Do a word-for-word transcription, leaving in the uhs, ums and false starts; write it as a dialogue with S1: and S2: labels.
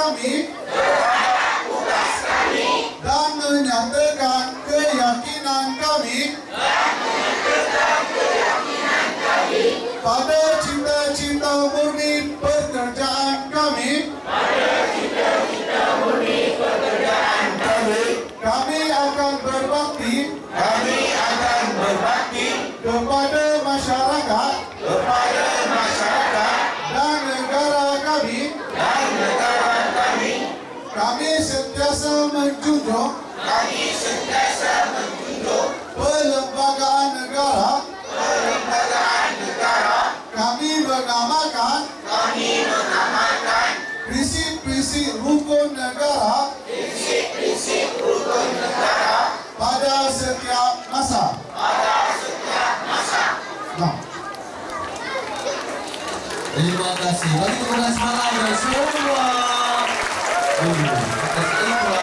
S1: kami dan menyatakan keyakinan kami pada cita-cita murni pekerjaan kami. Kami akan berbakti
S2: Kami akan berbakti
S1: kepada masyarakat
S2: kepada masyarakat
S1: dan negara kami.
S2: dan negara kami.
S1: Kami sentiasa menjunjung
S2: Kami sentiasa menjunjung
S1: perlembagaan negara.
S2: perlembagaan negara.
S1: Kami menamakan
S2: Kami menamakan
S1: prinsip-prinsip rukun negara
S2: prinsip-prinsip rukun negara
S1: pada setiap masa.
S2: pada setiap masa.
S1: Nah.
S3: Terima kasih. Bagi tepuk tangan semangat dari semua.